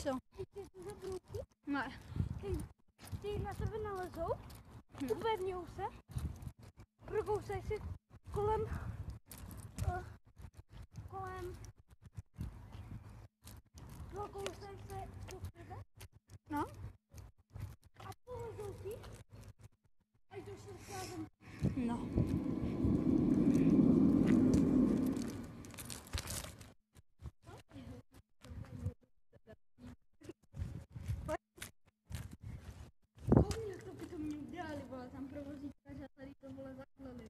Co? Ne. Ty na sebe nalezou, upevňují se, prokousají si kolem prokousají se do sebe. No. A polezou si, až došli k zem. No. Jak to by to mě udělali, vole, tam provozítka, že tady to vole zakleli.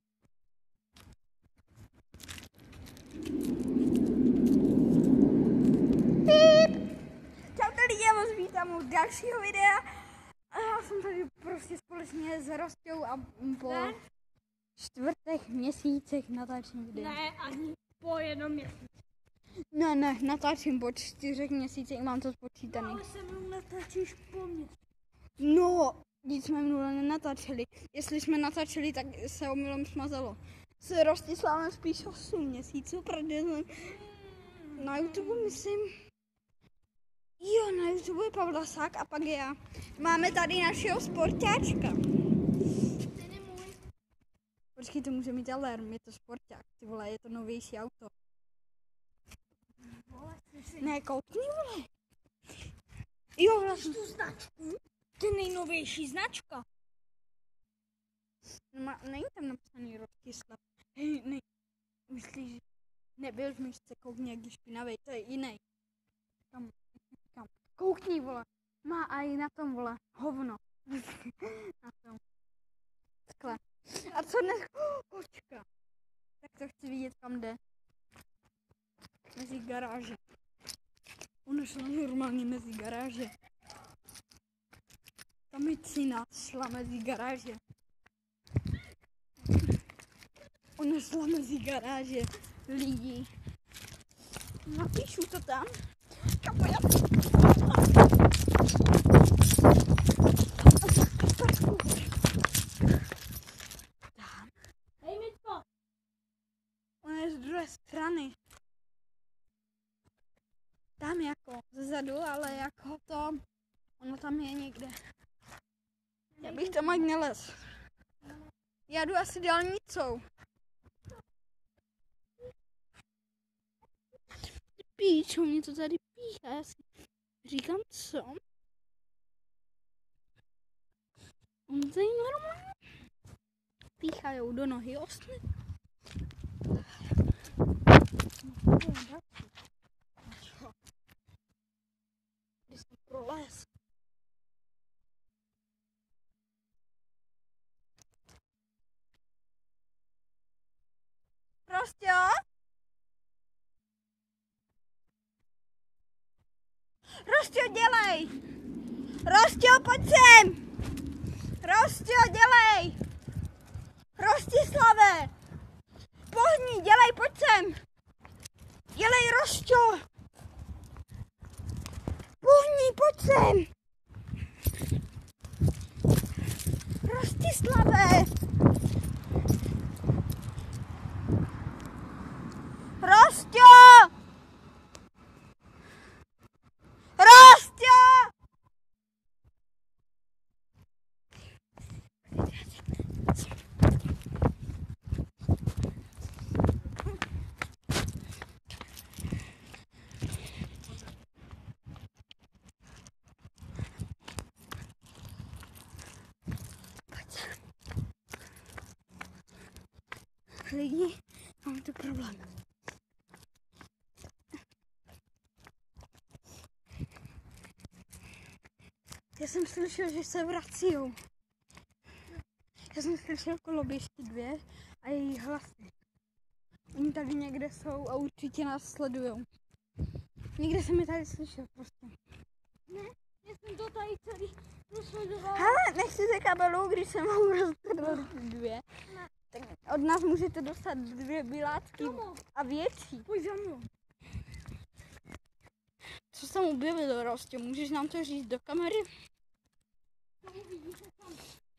Čaute lidi, já vás vítám u dalšího videa. A já jsem tady prostě společně s Rostou a po čtvrtých měsících natáčím video. Ne, ani po jednom měsíci. Ne, natáčím po 4 měsících, mám to spočítaný. Ale se mnou natáčíš po měsíci. No, nic jsme minule nenatáčeli. Jestli jsme natáčeli, tak se omylem smazalo. S Rostislavem spíš 8 měsíců, protože na YouTube myslím... Jo, na YouTube je Pavlasák a pak já. Máme tady našeho sportáčka. Ten je můj. Počkej, to může mít alarm, je to sporták, ty vole, je to novější auto. Vole, Ne, koukni, vole. Jo, vlastně. tu značku? To je nejnovější značka. Není tam napsaný Rostislav. Hej, ne. Myslíš, že nebyl v myšce, koukni, jak je špinavej, to je jiný. Kam? Koukni, vole. Má i na tom, vole, hovno. Na tom. Takhle. A co dnes? Kočka. Tak to chci vidět, kam jde. Mezi garáže. Ona šla normálně mezi garáže. Tam je Cina šla mezi garáže. Ona šla mezi garáže lidí. Napíšu to tam. Kapo, já... Tam. Hej, Mitko. Ona je z druhé strany. Tam jako, zezadu, ale jako to... Ono tam je někde. Já bych tam ať nelez. Já jdu asi dálnicou. Píčo, mě to tady píchá, já si říkám co? On tady normálně píchajou do nohy ostny. Když jsem prolez. Prostě jo? Rostio, dělej! Rostio, pojď sem! Rostio, dělej! Rostislave! Pohni, dělej, pojď sem! Dělej, Rostio! Pohni, pojď sem! Rostislave! Rostio! Lidi, mám tu problém. Já jsem slyšel, že se vracím. Já jsem slyšel koloběžky 2 a jejich hlasy. Oni tady někde jsou a určitě nás sledujou. Někde jsem je tady slyšel prostě. Ne, já jsem to tady celý prosledovala. Hele, nechcete kabelu, když se mám roztrhnout 2. Tak od nás můžete dostat 2 bilátky a větší. Pojď za mnou. Co jsem objevil, Rostě? Můžeš nám to říct do kamery? To uvidíte tam.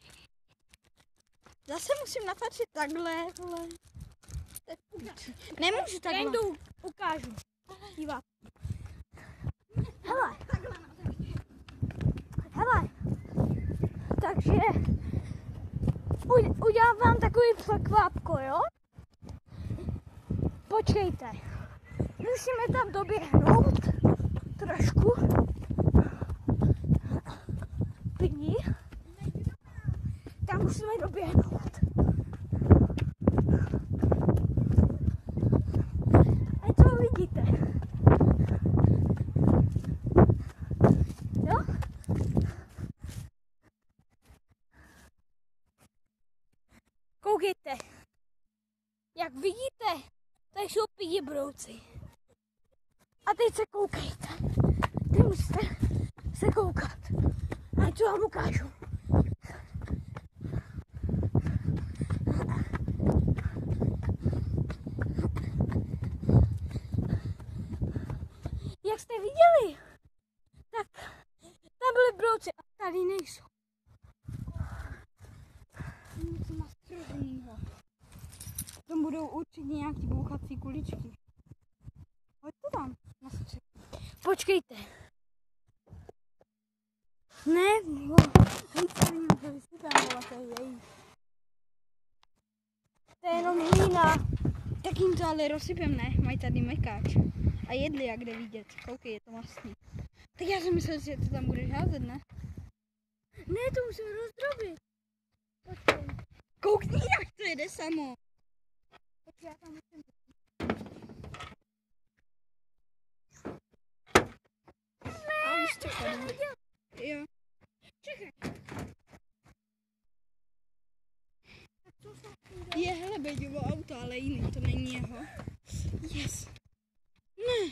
Zase musím natáčet takhle, vole. Tak nemůžu takhle. Jen jdu, ukážu. Dívat. Hele, Takhle. takže udělám vám takový překvapko, jo? Počkejte. Musíme tam doběhnout trošku. Vidí? Tam musíme doběhnout. A co vidíte? Jo? Koukejte. Jak vidíte, tady jsou pidi brouci. A teď se koukejte. Ty musíte se koukat. A co vám ukážu. Jak jste viděli, tak tam byly brouci a tady nejsou. Něco nastrojenýho. Tam budou určitě nějaký bouchací kuličky. Hoď to tam na střech. Počkejte. Ne, to je jenom hlína. Tak jim to ale rozsypem, ne? Mají tady mekáč. A jedli, jak jde vidět. Koukej, je to mastný. Tak já jsem myslel, že to tam budeš házet, ne? Ne, to musíme rozdrobit. Koukni, jak to jede samo. Tak já tam musím. A už to chodí. Jo. Čekaj. Je, hele, Beďovo auto, ale jiný, to není jeho. Yes. Ne.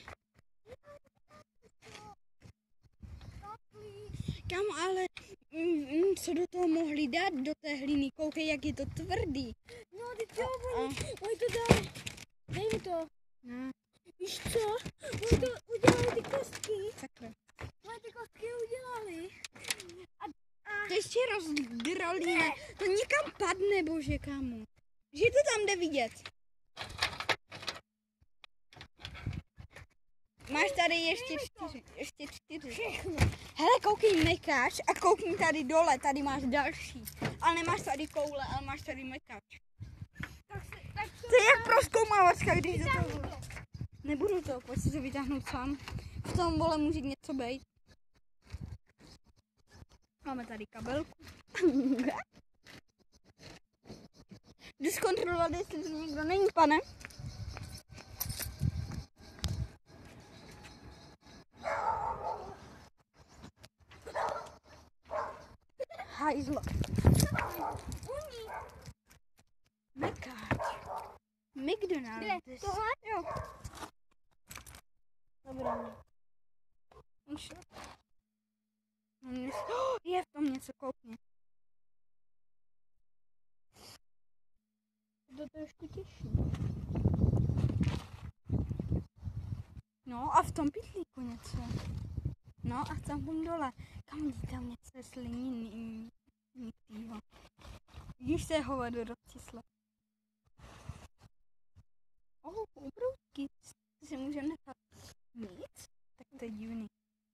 Kam, ale co do toho mohli dát, do té hlíny? Koukej, jak je to tvrdý. No, ty jo, oni to dali. Dej mi to. No, Víš co? Oni to udělali ty kostky. takhle. Oni ty kostky udělali. To ještě rozdrolí, ne? To někam padne, bože, kámo. Že to tam jde vidět. Máš tady ještě čtyři. Všechno. Hele, koukej mekáč a koukni tady dole, tady máš další. Ale nemáš tady koule, ale máš tady mekáč. To je jak prozkoumávačka, když do toho... Nebudu to, pojď si to vytáhnout sám. V tom vole může něco být. Máme tady kabelku. Jdu zkontrolovat, jestli tu někdo není, pane. Hajzlo. Mekáč. McDonald's. Kde? Tohle? Jo. Dobrá. Už. Je v tom něco, koukně. To trošku těžší. No a v tom pytlíku něco. No a tam dole. Kam jde tam něco slininy? Vidíš se hovado rozčíslo. Ubrousky. To si můžeme nechat mít? Tak to je divný.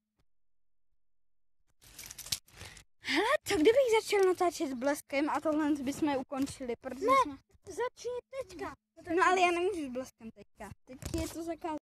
Hele, co kdybych začal natáčet s bleskem a tohle bychom ukončili, protože Ne, začni teďka. No ale já nemůžu s bleskem teďka. Teď je to zakázané.